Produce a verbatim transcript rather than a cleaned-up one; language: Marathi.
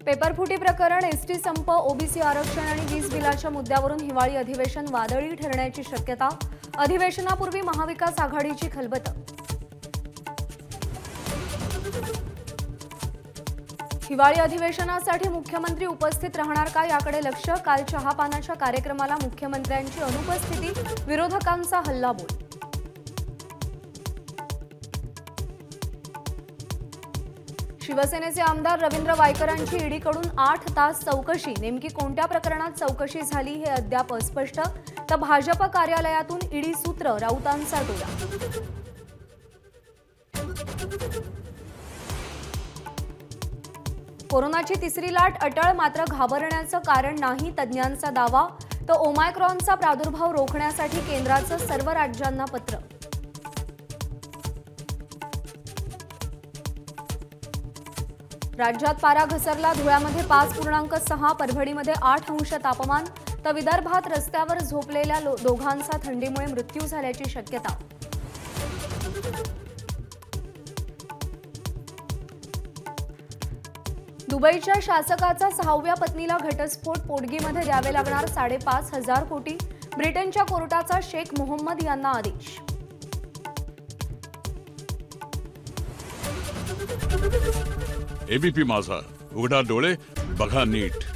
पेपरफुटी प्रकरण, एसटी संप, ओबीसी आरक्षण आणि वीज बिलाच्या मुद्द्यावरून हिवाळी अधिवेशन वादळी ठरण्याची शक्यता। अधिवेशनापूर्वी महाविकास आघाडीची खलबत। हिवाळी अधिवेशनासाठी मुख्यमंत्री उपस्थित राहणार का याकडे लक्ष। काल चहापानाच्या कार्यक्रमाला मुख्यमंत्र्यांची अनुपस्थिती, विरोधकांचा हल्लाबोल। शिवसेनेचे आमदार रवींद्र वायकरांची ईडीकडून आठ तास चौकशी। नेमकी कोणत्या प्रकरणात चौकशी झाली हे अद्याप अस्पष्ट। तर भाजप कार्यालयातून ईडी सूत्र, राऊतांचा टोला। कोरोनाची तिसरी लाट अटळ, मात्र घाबरण्याचं कारण नाही, तज्ज्ञांचा दावा। तर ओमायक्रॉनचा प्रादुर्भाव रोखण्यासाठी केंद्राचं सर्व राज्यांना पत्र। राज्यात पारा घसरला। धुळ्यामध्ये पाच पूर्णांक सहा, परभणीमध्ये आठ अंश तापमान। तर विदर्भात रस्त्यावर झोपलेल्या दोघांचा थंडीमुळे मृत्यू झाल्याची शक्यता। दुबईच्या शासकाचा सहाव्या पत्नीला घटस्फोट, पोटगीमध्ये द्यावे लागणार साडेपाच हजार कोटी। ब्रिटनच्या कोर्टाचा शेख मोहम्मद यांना आदेश। एबीपी माझा, उघडा डोळे बघा नीट।